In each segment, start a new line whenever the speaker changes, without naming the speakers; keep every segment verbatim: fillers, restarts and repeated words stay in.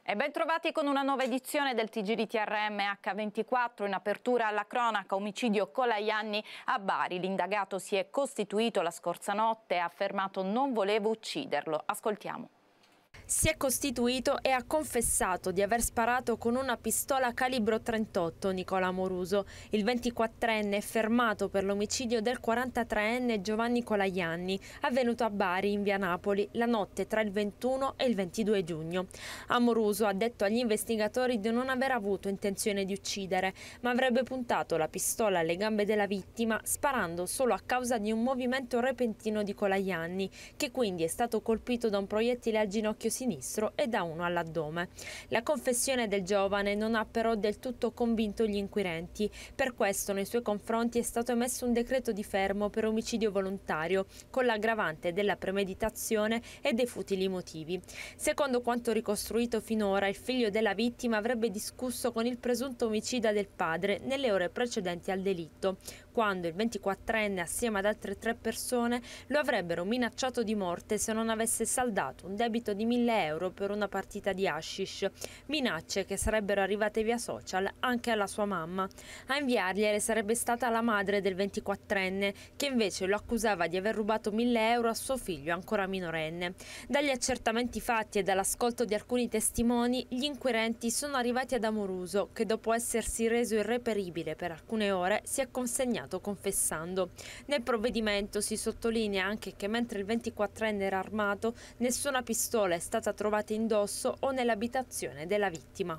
E ben trovati con una nuova edizione del T G di T R M H ventiquattro, in apertura alla cronaca omicidio Colajanni a Bari. L'indagato si è costituito la scorsa notte e ha affermato non volevo ucciderlo. Ascoltiamo.
Si è costituito e ha confessato di aver sparato con una pistola calibro trentotto Nicola Amoruso. Il ventiquattrenne è fermato per l'omicidio del quarantatreenne Giovanni Colajanni, avvenuto a Bari in via Napoli la notte tra il ventuno e il ventidue giugno. Amoruso ha detto agli investigatori di non aver avuto intenzione di uccidere, ma avrebbe puntato la pistola alle gambe della vittima, sparando solo a causa di un movimento repentino di Colajanni, che quindi è stato colpito da un proiettile al ginocchio sinistro e da uno all'addome. La confessione del giovane non ha però del tutto convinto gli inquirenti. Per questo nei suoi confronti è stato emesso un decreto di fermo per omicidio volontario, con l'aggravante della premeditazione e dei futili motivi. Secondo quanto ricostruito finora, il figlio della vittima avrebbe discusso con il presunto omicida del padre nelle ore precedenti al delitto, quando il ventiquattrenne assieme ad altre tre persone lo avrebbero minacciato di morte se non avesse saldato un debito di mille euro per una partita di hashish, minacce che sarebbero arrivate via social anche alla sua mamma. A inviargliele sarebbe stata la madre del ventiquattrenne, che invece lo accusava di aver rubato mille euro a suo figlio ancora minorenne. Dagli accertamenti fatti e dall'ascolto di alcuni testimoni, gli inquirenti sono arrivati ad Amoruso, che dopo essersi reso irreperibile per alcune ore si è consegnato confessando. Nel provvedimento si sottolinea anche che mentre il ventiquattrenne era armato, nessuna pistola è stata trovata indosso o nell'abitazione della vittima.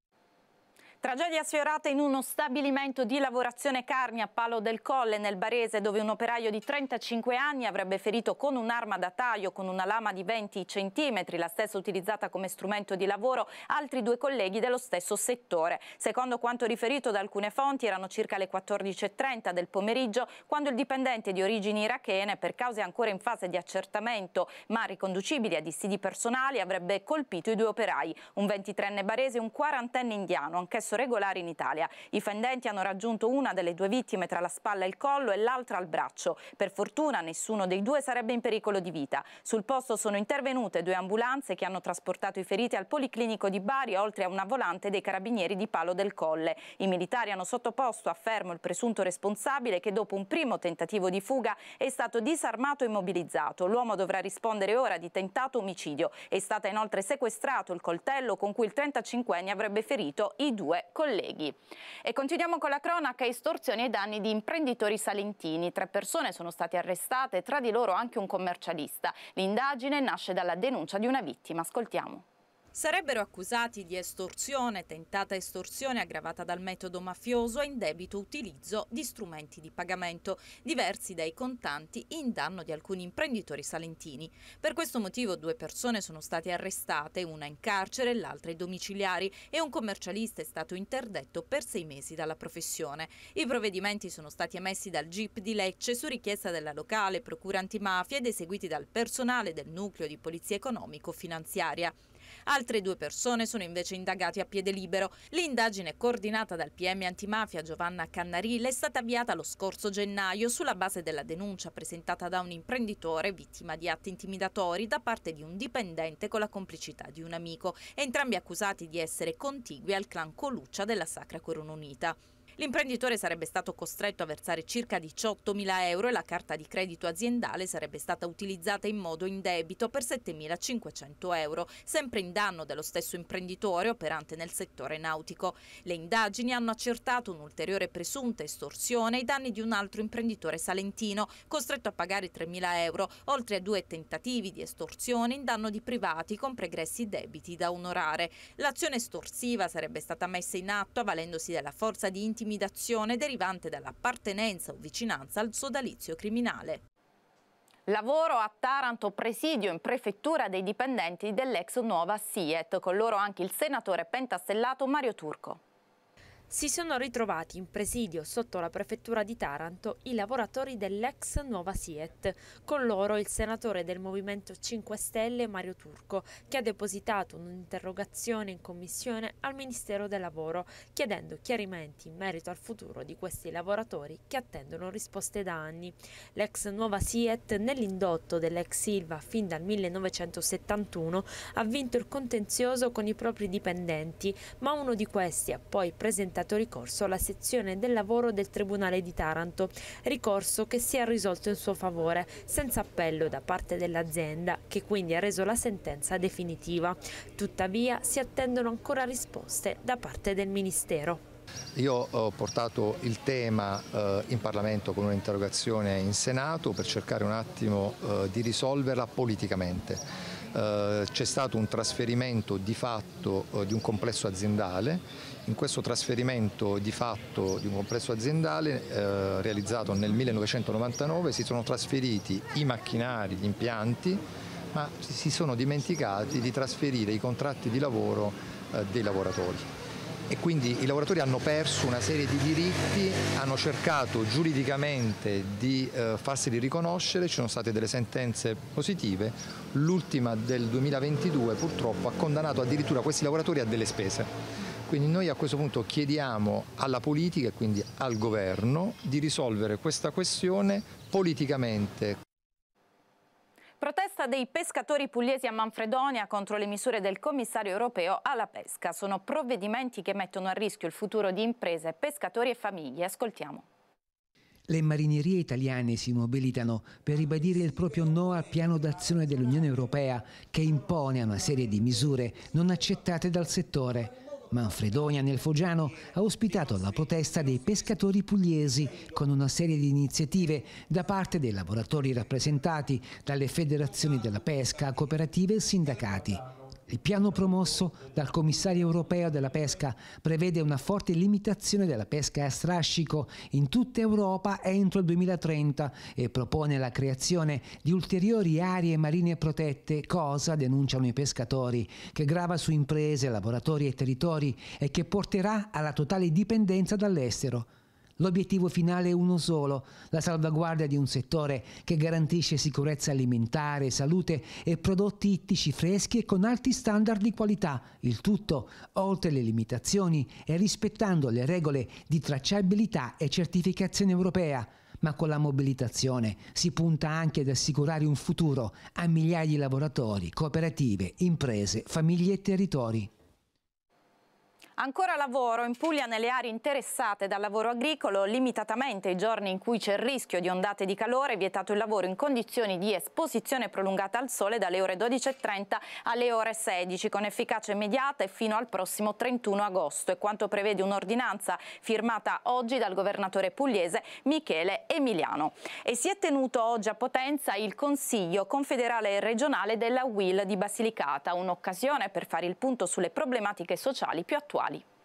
Tragedia sfiorata in uno stabilimento di lavorazione carni a Palo del Colle, nel Barese, dove un operaio di trentacinque anni avrebbe ferito con un'arma da taglio, con una lama di venti centimetri, la stessa utilizzata come strumento di lavoro, altri due colleghi dello stesso settore. Secondo quanto riferito da alcune fonti, erano circa le quattordici e trenta del pomeriggio quando il dipendente di origini irachene, per cause ancora in fase di accertamento ma riconducibili a dissidi personali, avrebbe colpito i due operai, un ventitreenne barese e un quarantenne indiano, anch'esso regolari in Italia. I fendenti hanno raggiunto una delle due vittime tra la spalla e il collo e l'altra al braccio. Per fortuna nessuno dei due sarebbe in pericolo di vita. Sul posto sono intervenute due ambulanze che hanno trasportato i feriti al Policlinico di Bari, oltre a una volante dei carabinieri di Palo del Colle. I militari hanno sottoposto a fermo il presunto responsabile, che dopo un primo tentativo di fuga è stato disarmato e immobilizzato. L'uomo dovrà rispondere ora di tentato omicidio. È stata inoltre sequestrato il coltello con cui il trentacinquenne avrebbe ferito i due colleghi. E continuiamo con la cronaca: estorsioni ai danni di imprenditori salentini. Tre persone sono state arrestate, tra di loro anche un commercialista. L'indagine nasce dalla denuncia di una vittima. Ascoltiamo.
Sarebbero accusati di estorsione, tentata estorsione aggravata dal metodo mafioso e indebito utilizzo di strumenti di pagamento diversi dai contanti in danno di alcuni imprenditori salentini. Per questo motivo due persone sono state arrestate, una in carcere e l'altra ai domiciliari, e un commercialista è stato interdetto per sei mesi dalla professione. I provvedimenti sono stati emessi dal G I P di Lecce su richiesta della locale procura antimafia ed eseguiti dal personale del nucleo di polizia economico-finanziaria. Altre due persone sono invece indagate a piede libero. L'indagine, coordinata dal P M antimafia Giovanna Cannarilla, è stata avviata lo scorso gennaio sulla base della denuncia presentata da un imprenditore vittima di atti intimidatori da parte di un dipendente con la complicità di un amico, entrambi accusati di essere contigui al clan Coluccia della Sacra Corona Unita. L'imprenditore sarebbe stato costretto a versare circa diciottomila euro e la carta di credito aziendale sarebbe stata utilizzata in modo indebito per settemilacinquecento euro, sempre in danno dello stesso imprenditore operante nel settore nautico. Le indagini hanno accertato un'ulteriore presunta estorsione ai danni di un altro imprenditore salentino, costretto a pagare tremila euro, oltre a due tentativi di estorsione in danno di privati con pregressi debiti da onorare. L'azione estorsiva sarebbe stata messa in atto avvalendosi della forza di intimidazione derivante dall'appartenenza o vicinanza al sodalizio criminale.
Lavoro a Taranto, presidio in prefettura dei dipendenti dell'ex Nuova Siet, con loro anche il senatore pentastellato Mario Turco.
Si sono ritrovati in presidio sotto la prefettura di Taranto i lavoratori dell'ex Nuova Siet, con loro il senatore del Movimento cinque Stelle Mario Turco, che ha depositato un'interrogazione in commissione al Ministero del Lavoro chiedendo chiarimenti in merito al futuro di questi lavoratori che attendono risposte da anni. L'ex Nuova Siet, nell'indotto dell'ex Ilva fin dal millenovecentosettantuno, ha vinto il contenzioso con i propri dipendenti, ma uno di questi ha poi presentato ricorso alla sezione del lavoro del Tribunale di Taranto, ricorso che si è risolto in suo favore, senza appello da parte dell'azienda, che quindi ha reso la sentenza definitiva. Tuttavia si attendono ancora risposte da parte del Ministero.
Io ho portato il tema eh, in Parlamento con un'interrogazione in Senato per cercare un attimo eh, di risolverla politicamente. Uh, c'è stato un trasferimento di fatto uh, di un complesso aziendale. In questo trasferimento di fatto di un complesso aziendale uh, realizzato nel millenovecentonovantanove si sono trasferiti i macchinari, gli impianti, ma si sono dimenticati di trasferire i contratti di lavoro uh, dei lavoratori. E quindi i lavoratori hanno perso una serie di diritti, hanno cercato giuridicamente di eh, farseli riconoscere, ci sono state delle sentenze positive, l'ultima del duemilaventidue purtroppo ha condannato addirittura questi lavoratori a delle spese. Quindi noi a questo punto chiediamo alla politica e quindi al governo di risolvere questa questione politicamente.
Protesta dei pescatori pugliesi a Manfredonia contro le misure del commissario europeo alla pesca. Sono provvedimenti che mettono a rischio il futuro di imprese, pescatori e famiglie. Ascoltiamo.
Le marinerie italiane si mobilitano per ribadire il proprio no al piano d'azione dell'Unione Europea che impone una serie di misure non accettate dal settore. Manfredonia nel Foggiano ha ospitato la protesta dei pescatori pugliesi con una serie di iniziative da parte dei lavoratori rappresentati dalle federazioni della pesca, cooperative e sindacati. Il piano promosso dal commissario europeo della pesca prevede una forte limitazione della pesca a strascico in tutta Europa entro il duemilatrenta e propone la creazione di ulteriori aree marine protette, cosa, denunciano i pescatori, che grava su imprese, lavoratori e territori e che porterà alla totale dipendenza dall'estero. L'obiettivo finale è uno solo, la salvaguardia di un settore che garantisce sicurezza alimentare, salute e prodotti ittici freschi e con alti standard di qualità, il tutto oltre le limitazioni e rispettando le regole di tracciabilità e certificazione europea. Ma con la mobilitazione si punta anche ad assicurare un futuro a migliaia di lavoratori, cooperative, imprese, famiglie e territori.
Ancora lavoro in Puglia nelle aree interessate dal lavoro agricolo, limitatamente i giorni in cui c'è il rischio di ondate di calore, vietato il lavoro in condizioni di esposizione prolungata al sole dalle ore dodici e trenta alle ore sedici, con efficacia immediata e fino al prossimo trentuno agosto. È quanto prevede un'ordinanza firmata oggi dal governatore pugliese Michele Emiliano. E si è tenuto oggi a Potenza il Consiglio confederale e regionale della U I L di Basilicata, un'occasione per fare il punto sulle problematiche sociali più attuali.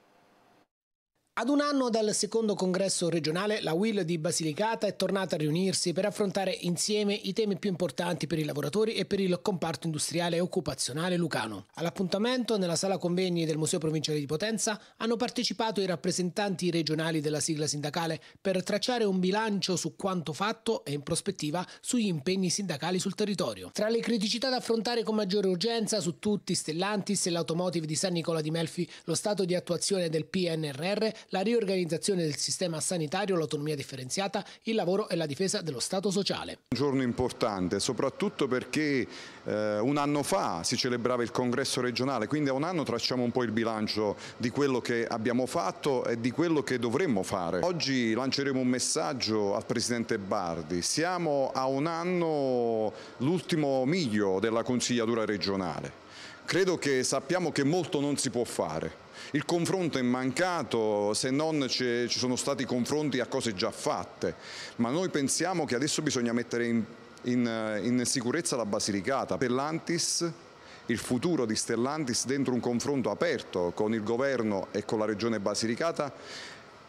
Ad un anno dal secondo congresso regionale, la U I L di Basilicata è tornata a riunirsi per affrontare insieme i temi più importanti per i lavoratori e per il comparto industriale e occupazionale lucano. All'appuntamento, nella sala convegni del Museo Provinciale di Potenza, hanno partecipato i rappresentanti regionali della sigla sindacale per tracciare un bilancio su quanto fatto e in prospettiva sugli impegni sindacali sul territorio. Tra le criticità da affrontare con maggiore urgenza su tutti Stellantis e l'automotive di San Nicola di Melfi, lo stato di attuazione del P N R R, la riorganizzazione del sistema sanitario, l'autonomia differenziata, il lavoro e la difesa dello Stato sociale.
Un giorno importante, soprattutto perché eh, un anno fa si celebrava il congresso regionale, quindi a un anno tracciamo un po' il bilancio di quello che abbiamo fatto e di quello che dovremmo fare. Oggi lanceremo un messaggio al Presidente Bardi, siamo a un anno, l'ultimo miglio della consigliatura regionale. Credo che sappiamo che molto non si può fare. Il confronto è mancato, se non ci sono stati confronti a cose già fatte, ma noi pensiamo che adesso bisogna mettere in, in, in sicurezza la Basilicata. Stellantis, il futuro di Stellantis dentro un confronto aperto con il governo e con la regione Basilicata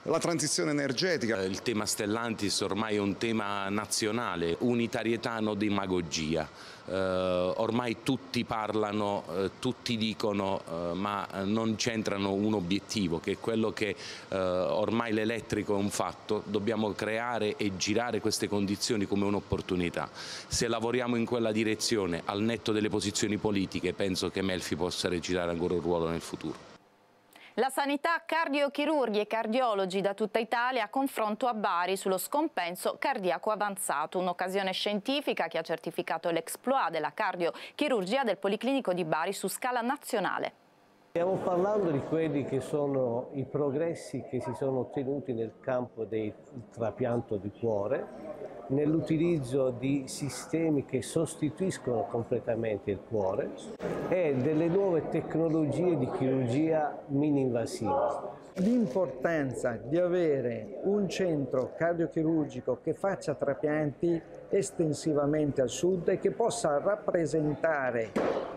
la transizione energetica.
Il tema Stellantis ormai è un tema nazionale, unitarietà, non demagogia. Eh, ormai tutti parlano, eh, tutti dicono, eh, ma non centrano un obiettivo, che è quello che eh, ormai l'elettrico è un fatto, dobbiamo creare e girare queste condizioni come un'opportunità. Se lavoriamo in quella direzione, al netto delle posizioni politiche, penso che Melfi possa recitare ancora un ruolo nel futuro.
La sanità, cardiochirurghi e cardiologi da tutta Italia a confronto a Bari sullo scompenso cardiaco avanzato, un'occasione scientifica che ha certificato l'exploit della cardiochirurgia del Policlinico di Bari su scala nazionale.
Stiamo parlando di quelli che sono i progressi che si sono ottenuti nel campo del trapianto di cuore, nell'utilizzo di sistemi che sostituiscono completamente il cuore e delle nuove tecnologie di chirurgia mini-invasiva.
L'importanza di avere un centro cardiochirurgico che faccia trapianti estensivamente al sud e che possa rappresentare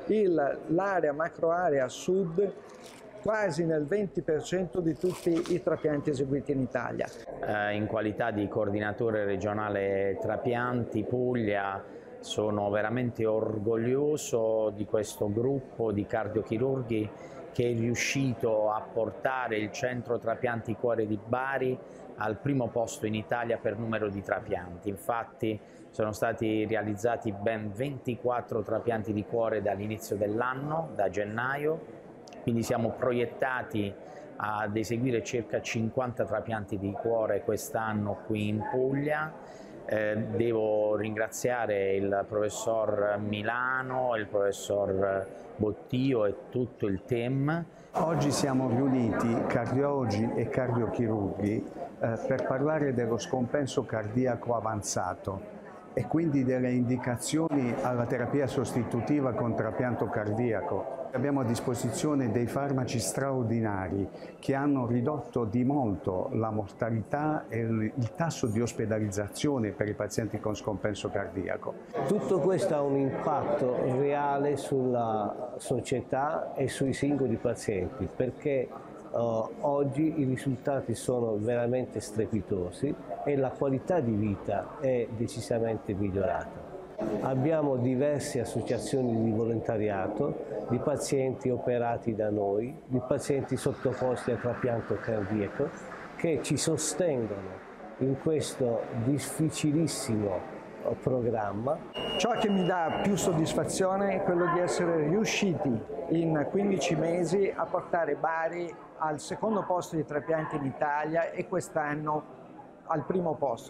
l'area macroarea sud quasi nel venti per cento di tutti i trapianti eseguiti in Italia.
Eh, in qualità di coordinatore regionale trapianti Puglia sono veramente orgoglioso di questo gruppo di cardiochirurghi che è riuscito a portare il centro trapianti cuore di Bari al primo posto in Italia per numero di trapianti. Infatti sono stati realizzati ben ventiquattro trapianti di cuore dall'inizio dell'anno, da gennaio, quindi siamo proiettati ad eseguire circa cinquanta trapianti di cuore quest'anno qui in Puglia. Eh, devo ringraziare il professor Milano, il professor Bottio e tutto il team.
Oggi siamo riuniti cardiologi e cardiochirurghi eh, per parlare dello scompenso cardiaco avanzato e quindi delle indicazioni alla terapia sostitutiva con trapianto cardiaco. Abbiamo a disposizione dei farmaci straordinari che hanno ridotto di molto la mortalità e il tasso di ospedalizzazione per i pazienti con scompenso cardiaco.
Tutto questo ha un impatto reale sulla società e sui singoli pazienti, perché uh, oggi i risultati sono veramente strepitosi e la qualità di vita è decisamente migliorata. Abbiamo diverse associazioni di volontariato, di pazienti operati da noi, di pazienti sottoposti a trapianto cardiaco che ci sostengono in questo difficilissimo programma.
Ciò che mi dà più soddisfazione è quello di essere riusciti in quindici mesi a portare Bari al secondo posto di trapianti in Italia e quest'anno al primo posto.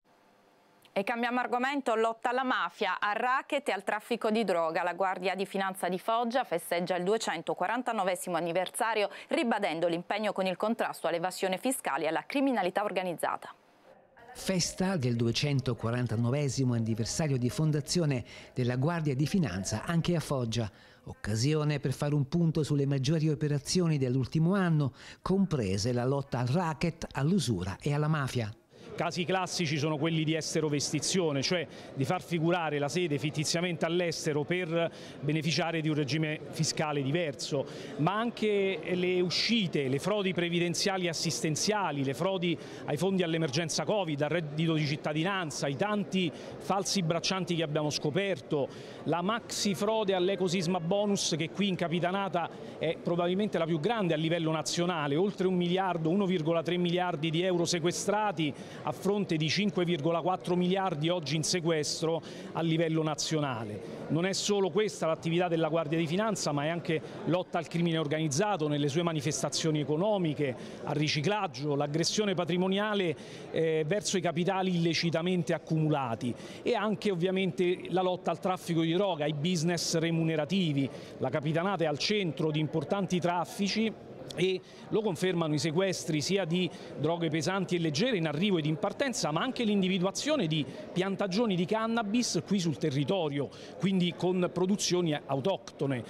E cambiamo argomento, lotta alla mafia, al racket e al traffico di droga. La Guardia di Finanza di Foggia festeggia il duecentoquarantanovesimo anniversario ribadendo l'impegno con il contrasto all'evasione fiscale e alla criminalità organizzata.
Festa del duecentoquarantanovesimo anniversario di fondazione della Guardia di Finanza anche a Foggia. Occasione per fare un punto sulle maggiori operazioni dell'ultimo anno, comprese la lotta al racket, all'usura e alla mafia.
Casi classici sono quelli di esterovestizione, cioè di far figurare la sede fittiziamente all'estero per beneficiare di un regime fiscale diverso, ma anche le uscite, le frodi previdenziali e assistenziali, le frodi ai fondi all'emergenza Covid, al reddito di cittadinanza, i tanti falsi braccianti che abbiamo scoperto, la maxi frode all'ecosisma bonus che qui in Capitanata è probabilmente la più grande a livello nazionale, oltre un miliardo, uno virgola tre miliardi di euro sequestrati a fronte di cinque virgola quattro miliardi oggi in sequestro a livello nazionale. Non è solo questa l'attività della Guardia di Finanza, ma è anche lotta al crimine organizzato nelle sue manifestazioni economiche, al riciclaggio, l'aggressione patrimoniale eh, verso i capitali illecitamente accumulati e anche ovviamente la lotta al traffico di droga, ai business remunerativi. La Capitanata è al centro di importanti traffici e lo confermano i sequestri sia di droghe pesanti e leggere in arrivo ed in partenza, ma anche l'individuazione di piantagioni di cannabis qui sul territorio, quindi con produzioni autoctone.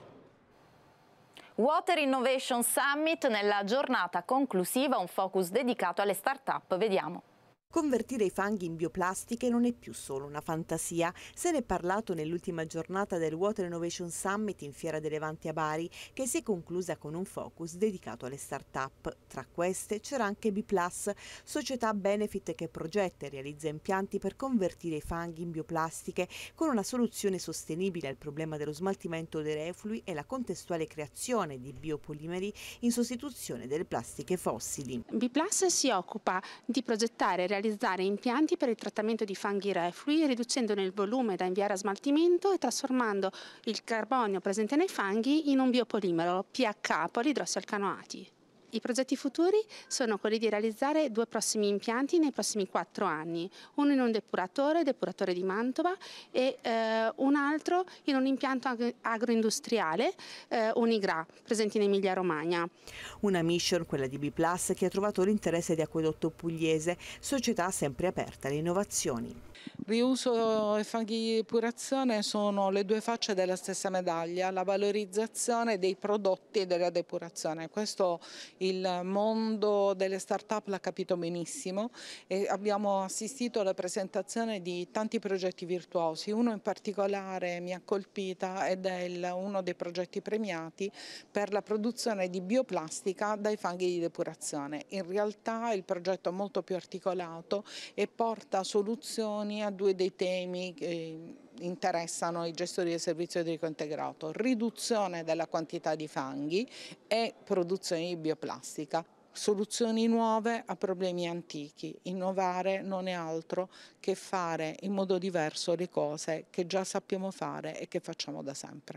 Water Innovation Summit, nella giornata conclusiva un focus dedicato alle start-up, vediamo.
Convertire i fanghi in bioplastiche non è più solo una fantasia. Se ne è parlato nell'ultima giornata del Water Innovation Summit in Fiera dei Levanti a Bari, che si è conclusa con un focus dedicato alle start-up. Tra queste c'era anche B-Plus, società benefit che progetta e realizza impianti per convertire i fanghi in bioplastiche con una soluzione sostenibile al problema dello smaltimento dei reflui e la contestuale creazione di biopolimeri in sostituzione delle plastiche fossili.
B-Plus si occupa di progettare e realizzare realizzare impianti per il trattamento di fanghi reflui, riducendone il volume da inviare a smaltimento e trasformando il carbonio presente nei fanghi in un biopolimero P H, polidrossilalcanoati. I progetti futuri sono quelli di realizzare due prossimi impianti nei prossimi quattro anni, uno in un depuratore, depuratore di Mantova, e eh, un altro in un impianto ag agroindustriale, eh, Unigra, presente in Emilia Romagna.
Una mission, quella di B-Plus, che ha trovato l'interesse di Acquedotto Pugliese, società sempre aperta alle innovazioni.
Riuso e fanghi di depurazione sono le due facce della stessa medaglia, la valorizzazione dei prodotti della depurazione. Questo il mondo delle start-up l'ha capito benissimo e abbiamo assistito alla presentazione di tanti progetti virtuosi. Uno in particolare mi ha colpita ed è il, uno dei progetti premiati per la produzione di bioplastica dai fanghi di depurazione. In realtà il progetto è molto più articolato e porta soluzioni a due dei temi che interessano i gestori del servizio idrico integrato: riduzione della quantità di fanghi e produzione di bioplastica. Soluzioni nuove a problemi antichi. Innovare non è altro che fare in modo diverso le cose che già sappiamo fare e che facciamo da sempre.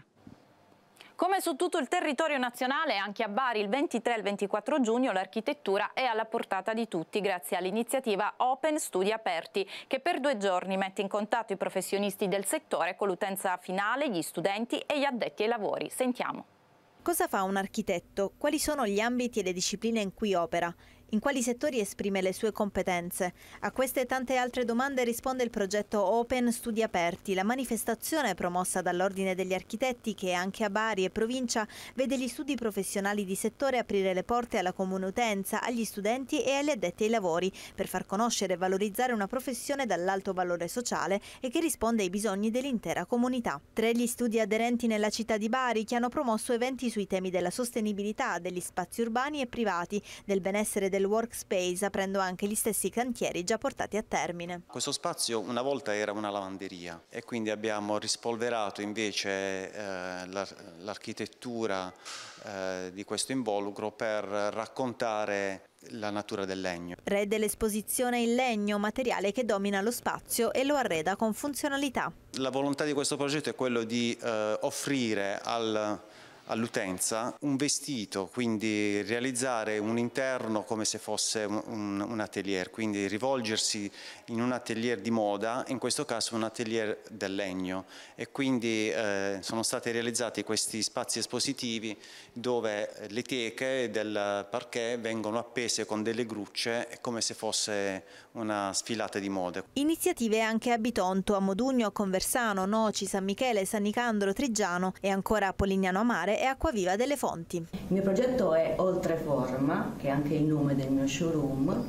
Come su tutto il territorio nazionale, anche a Bari il ventitré e il ventiquattro giugno l'architettura è alla portata di tutti grazie all'iniziativa Open Studi Aperti, che per due giorni mette in contatto i professionisti del settore con l'utenza finale, gli studenti e gli addetti ai lavori. Sentiamo.
Cosa fa un architetto? Quali sono gli ambiti e le discipline in cui opera? In quali settori esprime le sue competenze? A queste e tante altre domande risponde il progetto Open Studi Aperti, la manifestazione promossa dall'Ordine degli Architetti che anche a Bari e provincia vede gli studi professionali di settore aprire le porte alla comune utenza, agli studenti e agli addetti ai lavori per far conoscere e valorizzare una professione dall'alto valore sociale e che risponde ai bisogni dell'intera comunità. Tre gli studi aderenti nella città di Bari che hanno promosso eventi sui temi della sostenibilità, degli spazi urbani e privati, del benessere del workspace, aprendo anche gli stessi cantieri già portati a termine.
Questo spazio una volta era una lavanderia e quindi abbiamo rispolverato invece eh, l'architettura eh, di questo involucro per raccontare la natura del legno.
Re dell'esposizione il legno, materiale che domina lo spazio e lo arreda con funzionalità.
La volontà di questo progetto è quello di eh, offrire al all'utenza un vestito, quindi realizzare un interno come se fosse un, un atelier, quindi rivolgersi in un atelier di moda, in questo caso un atelier del legno, e quindi eh, sono stati realizzati questi spazi espositivi dove le teche del parquet vengono appese con delle grucce come se fosse una sfilata di mode.
Iniziative anche a Bitonto, a Modugno, a Conversano, Noci, San Michele, San Nicandro, Trigiano e ancora a Polignano a Mare e Acquaviva delle Fonti.
Il mio progetto è Oltreforma, che è anche il nome del mio showroom.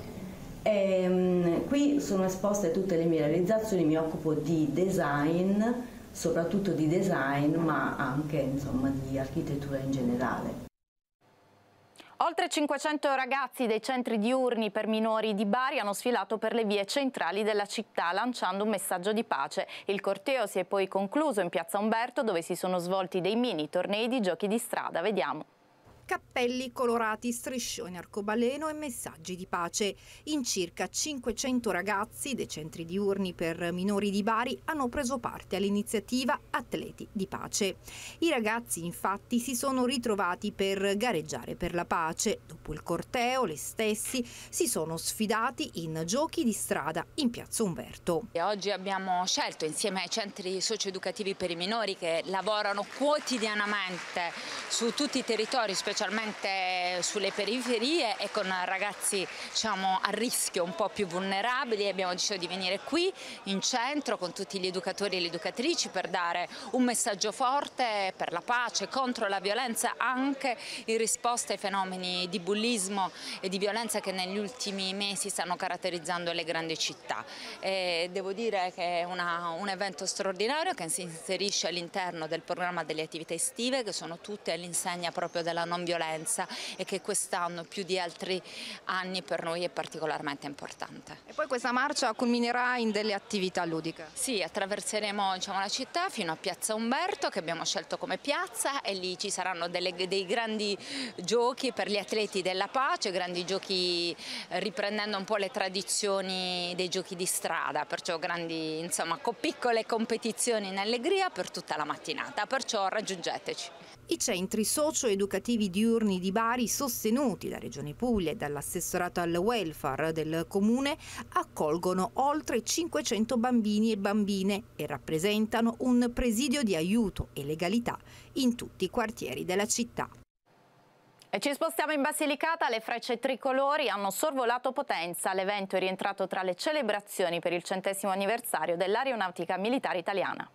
E, um, qui sono esposte tutte le mie realizzazioni, mi occupo di design, soprattutto di design, ma anche insomma di architettura in generale.
Oltre cinquecento ragazzi dei centri diurni per minori di Bari hanno sfilato per le vie centrali della città lanciando un messaggio di pace. Il corteo si è poi concluso in Piazza Umberto, dove si sono svolti dei mini tornei di giochi di strada. Vediamo.
Cappelli colorati, striscioni arcobaleno e messaggi di pace. In circa cinquecento ragazzi dei centri diurni per minori di Bari hanno preso parte all'iniziativa Atleti di Pace. I ragazzi infatti si sono ritrovati per gareggiare per la pace. Dopo il corteo, gli stessi si sono sfidati in giochi di strada in Piazza Umberto.
E oggi abbiamo scelto, insieme ai centri socioeducativi per i minori che lavorano quotidianamente su tutti i territori, specialmente specialmente sulle periferie e con ragazzi, diciamo, a rischio, un po' più vulnerabili. Abbiamo deciso di venire qui in centro con tutti gli educatori e le educatrici per dare un messaggio forte per la pace, contro la violenza, anche in risposta ai fenomeni di bullismo e di violenza che negli ultimi mesi stanno caratterizzando le grandi città. E devo dire che è una, un evento straordinario che si inserisce all'interno del programma delle attività estive, che sono tutte all'insegna proprio della non violenza e che quest'anno più di altri anni per noi è particolarmente importante.
E poi questa marcia culminerà in delle attività ludiche?
Sì, attraverseremo, diciamo, la città fino a Piazza Umberto, che abbiamo scelto come piazza, e lì ci saranno delle, dei grandi giochi per gli atleti della pace, grandi giochi eh, riprendendo un po' le tradizioni dei giochi di strada, perciò grandi, insomma, piccole competizioni in allegria per tutta la mattinata, perciò raggiungeteci.
I centri socio-educativi diurni di Bari, sostenuti da Regione Puglia e dall'assessorato al welfare del comune, accolgono oltre cinquecento bambini e bambine e rappresentano un presidio di aiuto e legalità in tutti i quartieri della città.
E ci spostiamo in Basilicata. Le frecce tricolori hanno sorvolato Potenza. L'evento è rientrato tra le celebrazioni per il centesimo anniversario dell'Aeronautica Militare Italiana.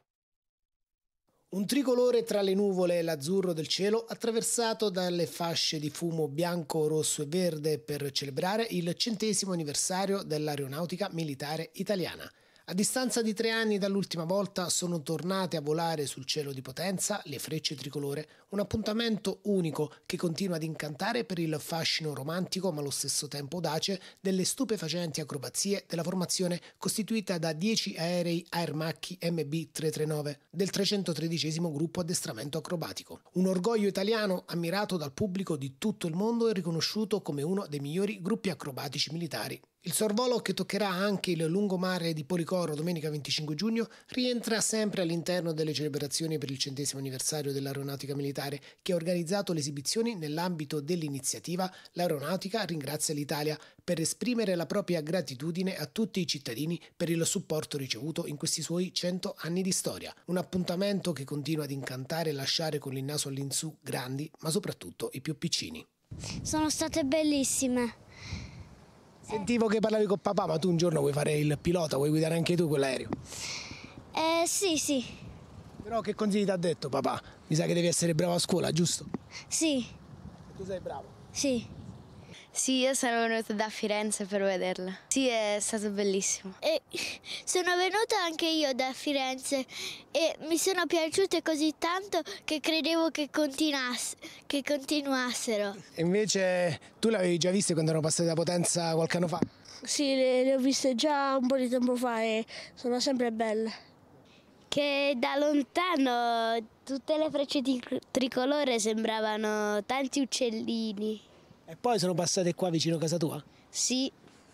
Un tricolore tra le nuvole e l'azzurro del cielo, attraversato dalle fasce di fumo bianco, rosso e verde per celebrare il centesimo anniversario dell'Aeronautica Militare Italiana. A distanza di tre anni dall'ultima volta sono tornate a volare sul cielo di Potenza le frecce tricolore, un appuntamento unico che continua ad incantare per il fascino romantico ma allo stesso tempo audace delle stupefacenti acrobazie della formazione costituita da dieci aerei Aermacchi M B trecentotrentanove del trecentotredicesimo gruppo addestramento acrobatico. Un orgoglio italiano ammirato dal pubblico di tutto il mondo e riconosciuto come uno dei migliori gruppi acrobatici militari. Il sorvolo, che toccherà anche il lungomare di Policoro domenica venticinque giugno, rientra sempre all'interno delle celebrazioni per il centesimo anniversario dell'Aeronautica Militare, che ha organizzato le esibizioni nell'ambito dell'iniziativa L'Aeronautica ringrazia l'Italia, per esprimere la propria gratitudine a tutti i cittadini per il supporto ricevuto in questi suoi cento anni di storia. Un appuntamento che continua ad incantare e lasciare con il naso all'insù grandi, ma soprattutto i più piccini.
Sono state bellissime.
Sentivo che parlavi con papà, ma tu un giorno vuoi fare il pilota, vuoi guidare anche tu quell'aereo?
Eh sì, sì.
Però che consigli ti ha detto papà? Mi sa che devi essere bravo a scuola, giusto?
Sì.
E tu sei bravo?
Sì. Sì, io sono venuta da Firenze per vederla. Sì, è stato bellissimo. E sono venuta anche io da Firenze e mi sono piaciute così tanto che credevo che, continuass- che continuassero.
E invece tu le avevi già viste quando erano passate da Potenza qualche anno fa?
Sì, le, le ho viste già un po' di tempo fa e sono sempre belle. Che da lontano tutte le frecce tricolore sembravano tanti uccellini.
E poi sono passate qua vicino a casa tua?
Sì,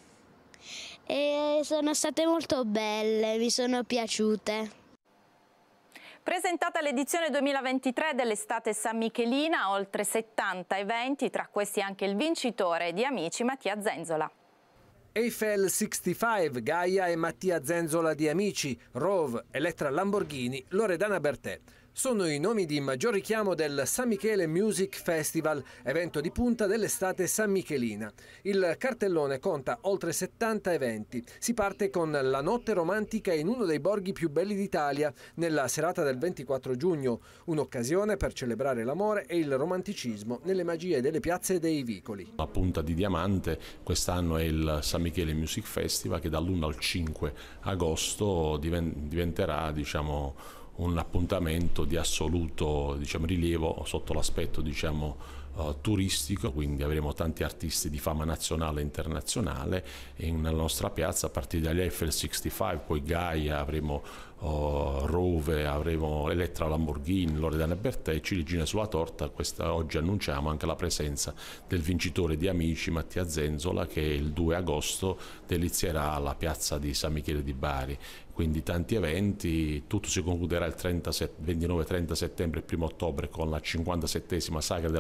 e sono state molto belle, mi sono piaciute.
Presentata l'edizione duemilaventitré dell'Estate San Michelina, oltre settanta eventi, tra questi anche il vincitore di Amici Mattia Zenzola.
Eiffel sessantacinque, Gaia e Mattia Zenzola di Amici, Rove, Elettra Lamborghini, Loredana Bertè. Sono i nomi di maggior richiamo del San Michele Music Festival, evento di punta dell'estate San Michelina. Il cartellone conta oltre settanta eventi. Si parte con la notte romantica in uno dei borghi più belli d'Italia, nella serata del ventiquattro giugno, un'occasione per celebrare l'amore e il romanticismo nelle magie delle piazze e dei vicoli.
La punta di diamante quest'anno è il San Michele Music Festival, che dall'uno al cinque agosto diventerà, diciamo, un appuntamento di assoluto, diciamo, rilievo sotto l'aspetto, diciamo, uh, turistico, quindi avremo tanti artisti di fama nazionale e internazionale e nella nostra piazza, a partire dagli Eiffel sessantacinque, poi Gaia, avremo uh, Rove, avremo Elettra Lamborghini, Loredana Bertè, ciliegina sulla torta. Questa, oggi annunciamo anche la presenza del vincitore di Amici Mattia Zenzola, che il due agosto delizierà la piazza di San Michele di Bari. Quindi tanti eventi, tutto si concluderà il ventinove trenta settembre e primo ottobre con la cinquantasettesima Sagra della Zampina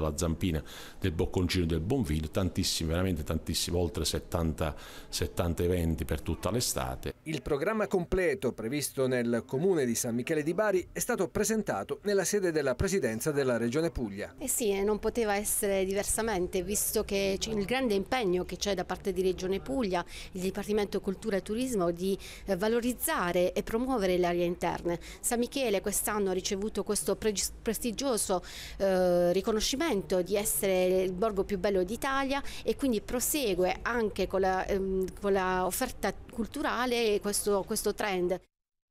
cantina del Bocconcino e del Bonvino, tantissimi, veramente tantissimi, oltre settanta, settanta eventi per tutta l'estate.
Il programma completo previsto nel comune di San Michele di Bari è stato presentato nella sede della Presidenza della Regione Puglia.
Eh sì, non poteva essere diversamente, visto che c'è il grande impegno che c'è da parte di Regione Puglia, il Dipartimento Cultura e Turismo, di eh, valorizzare e promuovere le aree interne. San Michele quest'anno ha ricevuto questo pre prestigioso eh, riconoscimento di essere il borgo più bello d'Italia e quindi prosegue anche con la, ehm, con la offerta culturale questo, questo trend.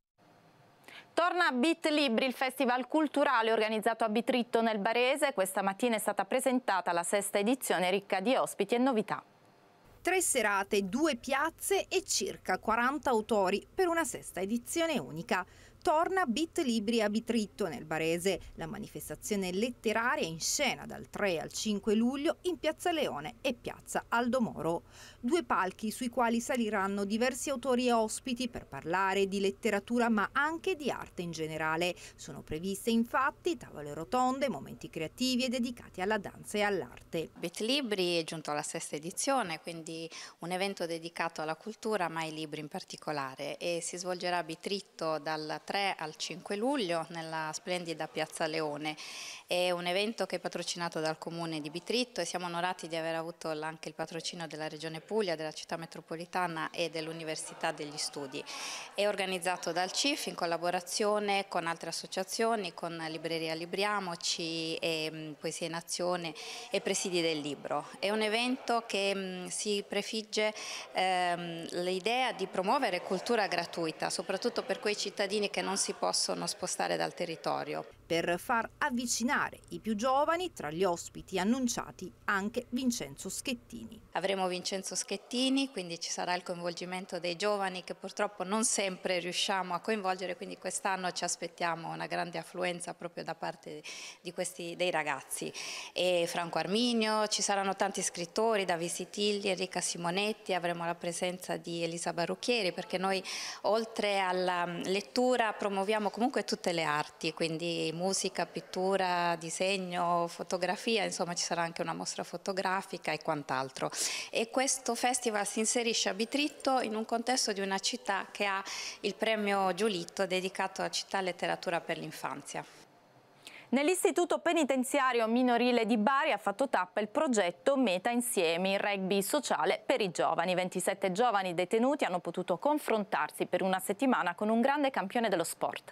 Torna Beat Libri, il festival culturale organizzato a Bitritto nel Barese. Questa mattina è stata presentata la sesta edizione ricca di ospiti e novità.
Tre serate, due piazze e circa quaranta autori per una sesta edizione unica. Torna Beat Libri a Bitritto nel Barese, la manifestazione letteraria in scena dal tre al cinque luglio in Piazza Leone e Piazza Aldo Moro. Due palchi sui quali saliranno diversi autori e ospiti per parlare di letteratura ma anche di arte in generale. Sono previste infatti tavole rotonde, momenti creativi e dedicati alla danza e all'arte.
Beat Libri è giunto alla sesta edizione, quindi un evento dedicato alla cultura ma ai libri in particolare, e si svolgerà a Bitritto dal tre al cinque luglio nella splendida Piazza Leone. È un evento che è patrocinato dal Comune di Bitritto e siamo onorati di aver avuto anche il patrocinio della Regione Puglia, della Città Metropolitana e dell'Università degli Studi. È organizzato dal C I F in collaborazione con altre associazioni, con Libreria Libriamoci, e Poesia in Azione e Presidi del Libro. È un evento che mh, si prefigge ehm, l'idea di promuovere cultura gratuita, soprattutto per quei cittadini che non si possono spostare dal territorio.
Per far avvicinare i più giovani, tra gli ospiti annunciati anche Vincenzo Schettini.
Avremo Vincenzo Schettini, quindi ci sarà il coinvolgimento dei giovani che purtroppo non sempre riusciamo a coinvolgere, quindi quest'anno ci aspettiamo una grande affluenza proprio da parte di questi, dei ragazzi. E Franco Arminio, ci saranno tanti scrittori, Davide Sitilli, Enrica Simonetti, avremo la presenza di Elisa Barucchieri, perché noi oltre alla lettura promuoviamo comunque tutte le arti, quindi musica, pittura, disegno, fotografia, insomma ci sarà anche una mostra fotografica e quant'altro. E questo festival si inserisce a Bitritto in un contesto di una città che ha il premio Giulitto dedicato a città e letteratura per l'infanzia.
Nell'istituto penitenziario minorile di Bari ha fatto tappa il progetto Meta Insieme, il rugby sociale per i giovani. ventisette giovani detenuti hanno potuto confrontarsi per una settimana con un grande campione dello sport.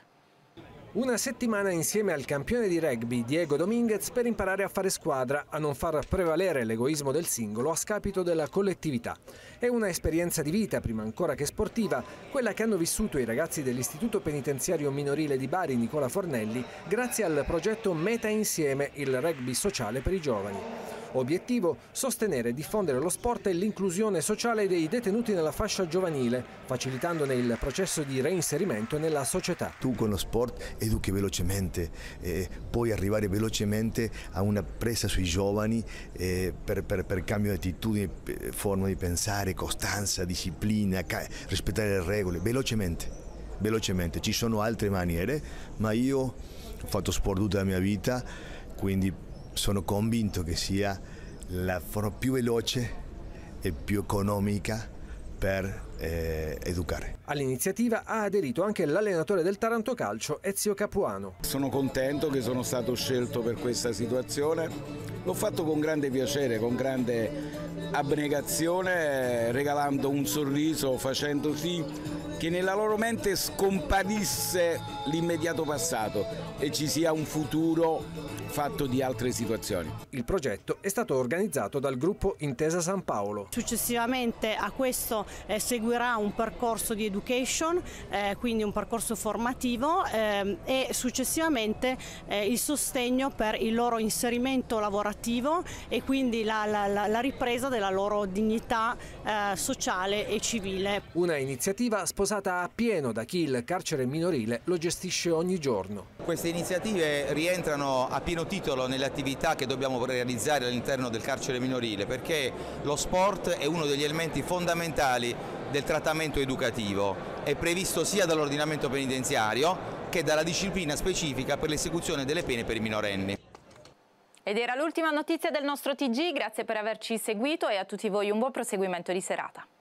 Una settimana insieme al campione di rugby Diego Dominguez per imparare a fare squadra, a non far prevalere l'egoismo del singolo a scapito della collettività. È una esperienza di vita, prima ancora che sportiva, quella che hanno vissuto i ragazzi dell'Istituto Penitenziario Minorile di Bari Nicola Fornelli grazie al progetto Meta Insieme, il rugby sociale per i giovani. Obiettivo: sostenere e diffondere lo sport e l'inclusione sociale dei detenuti nella fascia giovanile, facilitandone il processo di reinserimento nella società.
Tu con lo sport educhi velocemente, eh, puoi arrivare velocemente a una presa sui giovani eh, per, per, per cambio di attitudine, forma di pensare, costanza, disciplina, rispettare le regole, velocemente, velocemente. Ci sono altre maniere, ma io ho fatto sport tutta la mia vita, quindi sono convinto che sia la forma più veloce e più economica per eh, educare.
All'iniziativa ha aderito anche l'allenatore del Taranto Calcio Ezio Capuano.
Sono contento che sono stato scelto per questa situazione, l'ho fatto con grande piacere, con grande abnegazione, regalando un sorriso, facendo sì che nella loro mente scomparisse l'immediato passato e ci sia un futuro fatto di altre situazioni.
Il progetto è stato organizzato dal gruppo Intesa San Paolo.
Successivamente a questo eh, seguirà un percorso di education, eh, quindi un percorso formativo eh, e successivamente eh, il sostegno per il loro inserimento lavorativo e quindi la, la, la, la ripresa della loro dignità eh, sociale e civile.
Una iniziativa sposata a pieno da chi il carcere minorile lo gestisce ogni giorno.
Queste iniziative rientrano a pieno titolo nelle attività che dobbiamo realizzare all'interno del carcere minorile, perché lo sport è uno degli elementi fondamentali del trattamento educativo. È previsto sia dall'ordinamento penitenziario che dalla disciplina specifica per l'esecuzione delle pene per i minorenni.
Ed era l'ultima notizia del nostro T G, grazie per averci seguito e a tutti voi un buon proseguimento di serata.